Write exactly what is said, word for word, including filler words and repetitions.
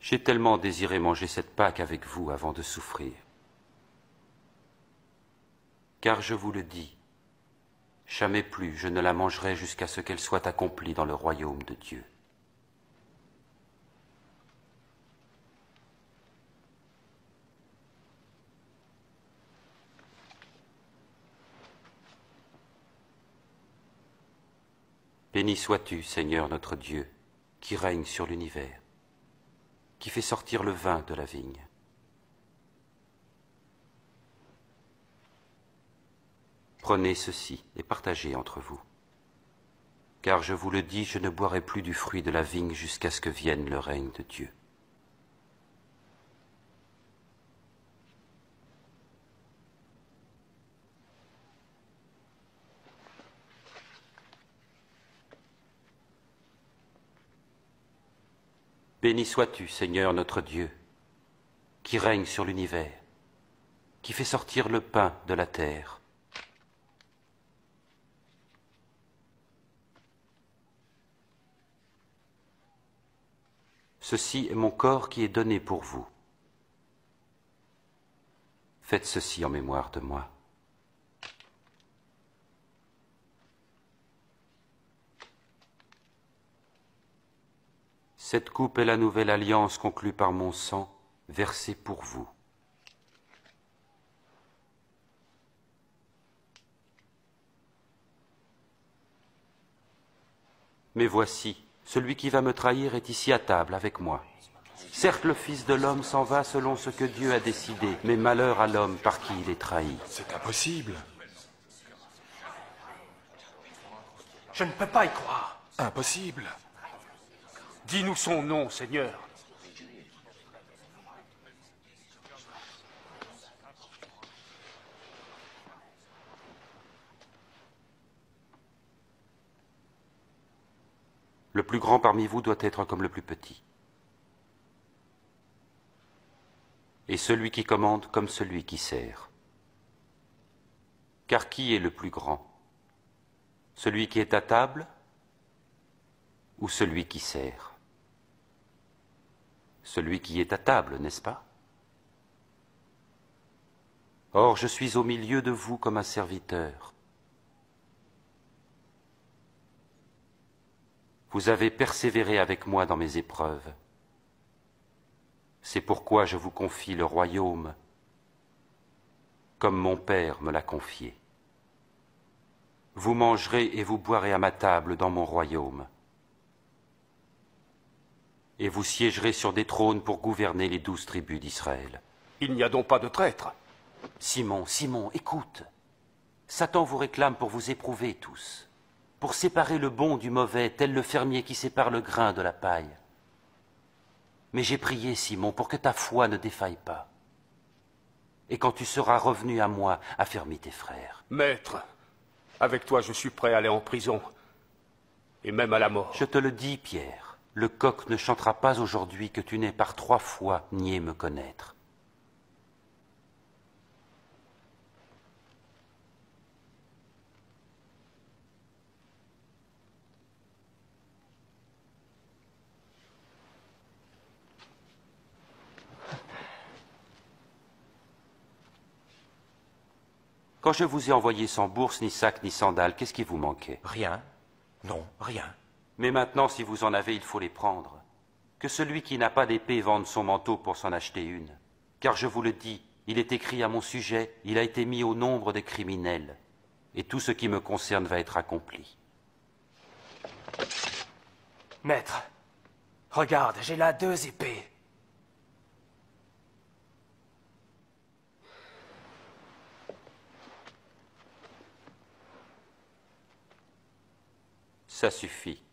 J'ai tellement désiré manger cette Pâque avec vous avant de souffrir. Car je vous le dis, jamais plus je ne la mangerai jusqu'à ce qu'elle soit accomplie dans le royaume de Dieu. Béni sois-tu, Seigneur notre Dieu, qui règne sur l'univers, qui fait sortir le vin de la vigne. Prenez ceci et partagez entre vous. Car je vous le dis, je ne boirai plus du fruit de la vigne jusqu'à ce que vienne le règne de Dieu. Béni sois-tu, Seigneur notre Dieu, qui règne sur l'univers, qui fait sortir le pain de la terre. Ceci est mon corps qui est donné pour vous. Faites ceci en mémoire de moi. Cette coupe est la nouvelle alliance conclue par mon sang, versé pour vous. Mais voici, celui qui va me trahir est ici à table avec moi. Certes, le Fils de l'homme s'en va selon ce que Dieu a décidé, mais malheur à l'homme par qui il est trahi. C'est impossible. Je ne peux pas y croire. Impossible. Dis-nous son nom, Seigneur. Le plus grand parmi vous doit être comme le plus petit. Et celui qui commande comme celui qui sert. Car qui est le plus grand? Celui qui est à table ou celui qui sert? Celui qui est à table, n'est-ce pas? Or, je suis au milieu de vous comme un serviteur. Vous avez persévéré avec moi dans mes épreuves. C'est pourquoi je vous confie le royaume, comme mon Père me l'a confié. Vous mangerez et vous boirez à ma table dans mon royaume. Et vous siégerez sur des trônes pour gouverner les douze tribus d'Israël. Il n'y a donc pas de traître. Simon, Simon, écoute. Satan vous réclame pour vous éprouver tous, pour séparer le bon du mauvais, tel le fermier qui sépare le grain de la paille. Mais j'ai prié, Simon, pour que ta foi ne défaille pas. Et quand tu seras revenu à moi, affermis tes frères. Maître, avec toi je suis prêt à aller en prison, et même à la mort. Je te le dis, Pierre. Le coq ne chantera pas aujourd'hui que tu n'aies par trois fois nié me connaître. Quand je vous ai envoyé sans bourse, ni sac, ni sandales, qu'est-ce qui vous manquait? Rien. Non, rien. Mais maintenant, si vous en avez, il faut les prendre. Que celui qui n'a pas d'épée vende son manteau pour s'en acheter une. Car je vous le dis, il est écrit à mon sujet, il a été mis au nombre des criminels. Et tout ce qui me concerne va être accompli. Maître, regarde, j'ai là deux épées. Ça suffit.